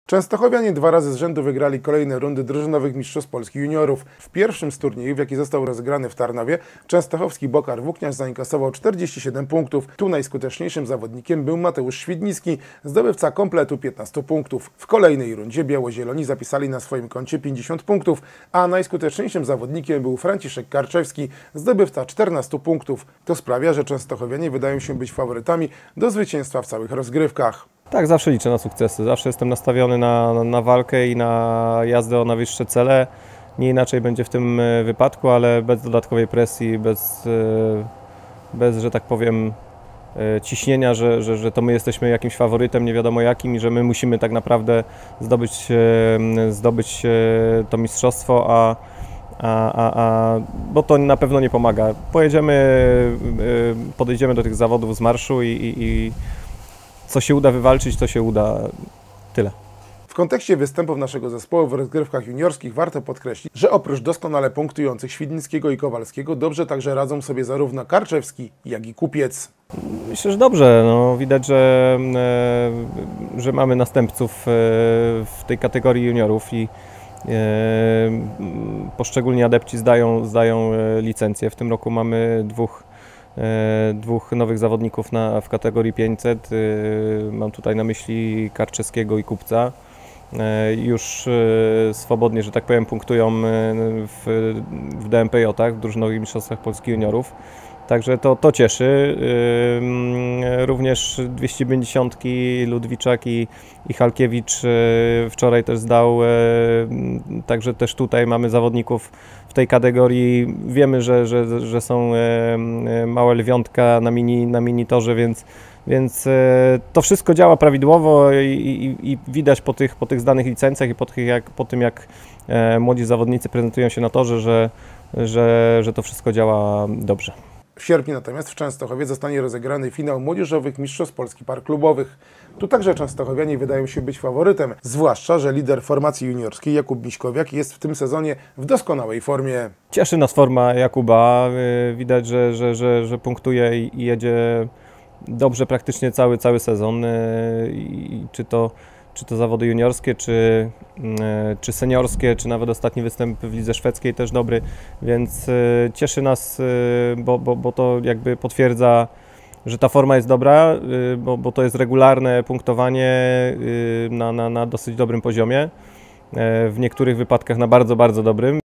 Częstochowianie 2 razy z rzędu wygrali kolejne rundy drużynowych mistrzostw Polski juniorów. W pierwszym z turniejów, jaki został rozegrany w Tarnowie, częstochowski Bokar Włókniarz zainkasował 47 punktów. Tu najskuteczniejszym zawodnikiem był Mateusz Świdnicki, zdobywca kompletu 15 punktów. W kolejnej rundzie biało-zieloni zapisali na swoim koncie 50 punktów, a najskuteczniejszym zawodnikiem był Franciszek Karczewski, zdobywca 14 punktów. To sprawia, że częstochowianie wydają się być faworytami do zwycięstwa w całych rozgrywkach. Tak, zawsze liczę na sukcesy, zawsze jestem nastawiony na walkę i na jazdę o najwyższe cele. Nie inaczej będzie w tym wypadku, ale bez dodatkowej presji, bez że tak powiem, ciśnienia, że to my jesteśmy jakimś faworytem, nie wiadomo jakim i że my musimy tak naprawdę zdobyć to mistrzostwo, bo to na pewno nie pomaga. Podejdziemy do tych zawodów z marszu i co się uda wywalczyć, to się uda. Tyle. W kontekście występów naszego zespołu w rozgrywkach juniorskich warto podkreślić, że oprócz doskonale punktujących Świdnickiego i Kowalskiego dobrze także radzą sobie zarówno Karczewski, jak i Kupiec. Myślę, że dobrze. No, widać, że mamy następców w tej kategorii juniorów i poszczególni adepci zdają licencję. W tym roku mamy dwóch nowych zawodników w kategorii 500. Mam tutaj na myśli Karczewskiego i Kupca. Już swobodnie, że tak powiem, punktują w DMPJ-ach, w drużynowych mistrzostwach Polski juniorów. Także to cieszy. Również 250 Ludwiczak i Halkiewicz wczoraj też zdał. Także też tutaj mamy zawodników w tej kategorii. Wiemy, że są małe lwiątka na mini torze, więc to wszystko działa prawidłowo i widać po tych zdanych licencjach i po tym jak młodzi zawodnicy prezentują się na torze, że to wszystko działa dobrze. W sierpniu natomiast w Częstochowie zostanie rozegrany finał młodzieżowych mistrzostw Polski par klubowych. Tu także częstochowianie wydają się być faworytem, zwłaszcza że lider formacji juniorskiej Jakub Miśkowiak jest w tym sezonie w doskonałej formie. Cieszy nas forma Jakuba, widać, że punktuje i jedzie dobrze praktycznie cały sezon. Czy to zawody juniorskie, czy seniorskie, czy nawet ostatni występ w lidze szwedzkiej też dobry, więc cieszy nas, bo to jakby potwierdza, że ta forma jest dobra, bo to jest regularne punktowanie na dosyć dobrym poziomie, w niektórych wypadkach na bardzo dobrym.